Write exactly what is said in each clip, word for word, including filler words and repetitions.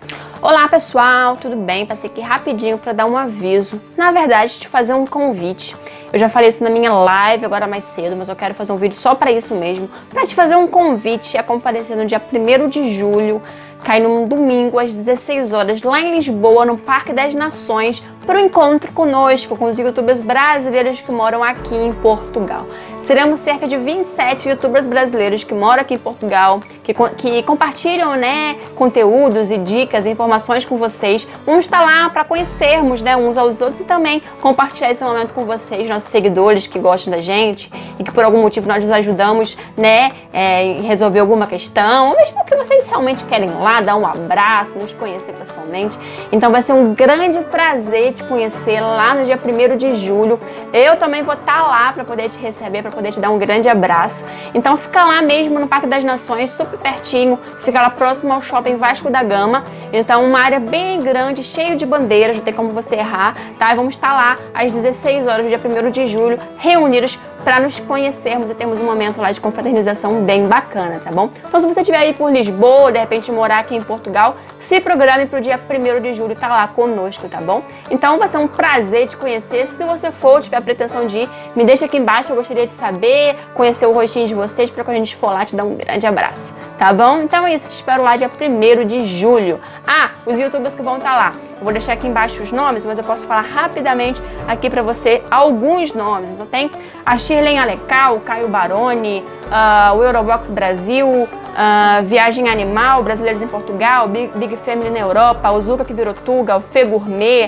Olá pessoal, tudo bem? Passei aqui rapidinho para dar um aviso, na verdade te fazer um convite. Eu já falei isso na minha live agora mais cedo, mas eu quero fazer um vídeo só para isso mesmo, para te fazer um convite a comparecer no dia primeiro de julho, cai num domingo às dezesseis horas, lá em Lisboa, no Parque das Nações, para o encontro conosco, com os youtubers brasileiros que moram aqui em Portugal. Seremos cerca de vinte e sete youtubers brasileiros que moram aqui em Portugal, que, que compartilham, né, conteúdos e dicas e informações com vocês. Vamos estar lá para conhecermos, né, uns aos outros e também compartilhar esse momento com vocês, nossos seguidores que gostam da gente e que por algum motivo nós os ajudamos, né, é, em resolver alguma questão, ou mesmo que vocês realmente querem ir lá, dar um abraço, nos conhecer pessoalmente. Então vai ser um grande prazer te conhecer lá no dia primeiro de julho. Eu também vou estar lá para poder te receber, para poder te dar um grande abraço. Então fica lá mesmo no Parque das Nações, super pertinho, fica lá próximo ao Shopping Vasco da Gama. Então uma área bem grande, cheio de bandeiras, não tem como você errar, tá? E vamos estar lá às dezesseis horas do dia primeiro de julho, reunidos para nos conhecermos e termos um momento lá de confraternização bem bacana, tá bom? Então se você estiver aí por Lisboa, de repente morar aqui em Portugal, se programe para o dia primeiro de julho estar lá conosco, tá bom? Então vai ser um prazer te conhecer. Se você for, tiver a pretensão de ir, me deixa aqui embaixo, eu gostaria de saber, conhecer o rostinho de vocês, para quando a gente for lá te dar um grande abraço, tá bom? Então é isso, te espero lá dia primeiro de julho. Ah, os youtubers que vão estar lá, eu vou deixar aqui embaixo os nomes, mas eu posso falar rapidamente aqui para você alguns nomes. Então tem a Shirley Alecal, o Caio Baroni, uh, o Eurobox Brasil, uh, Viagem Animal, Brasileiros em Portugal, Big, Big Family na Europa, o Zuka que virou Tuga, o Fê Gourmet,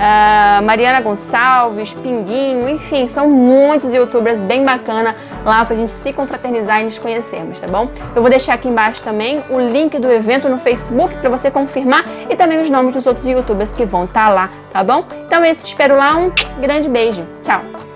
uh, Mariana Gonçalves, Pinguinho, enfim, são muitos youtubers bem bacana lá pra gente se confraternizar e nos conhecermos, tá bom? Eu vou deixar aqui embaixo também o link do evento no Facebook para você confirmar e também os nomes dos outros youtubers que vão estar lá, tá bom? Então é isso, te espero lá, um grande beijo, tchau!